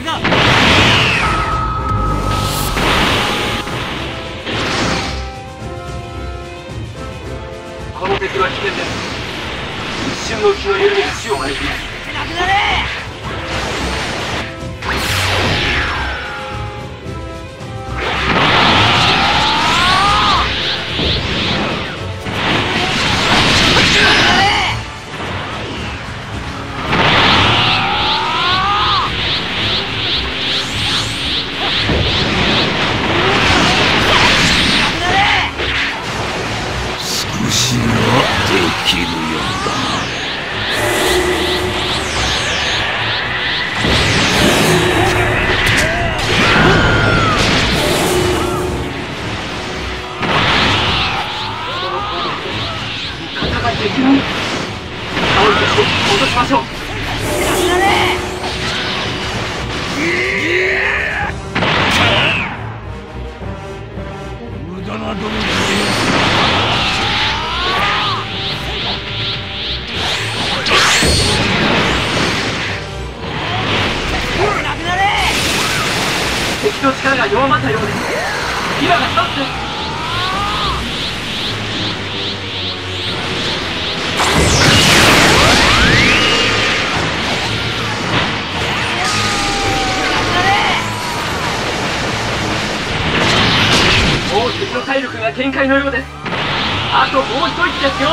だ。 この敵は危険です。一瞬のうちの緩みが死を招きます。 なくなれ。 できるようだ。 戦ができない。倒れて戻しましょう。 無駄な努力。 敵の力が弱まったようです。今がチャンスです。もう敵の体力が限界のようです。あともう一息ですよ。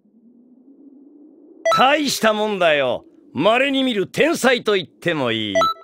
大したもんだよ。稀に見る天才と言ってもいい。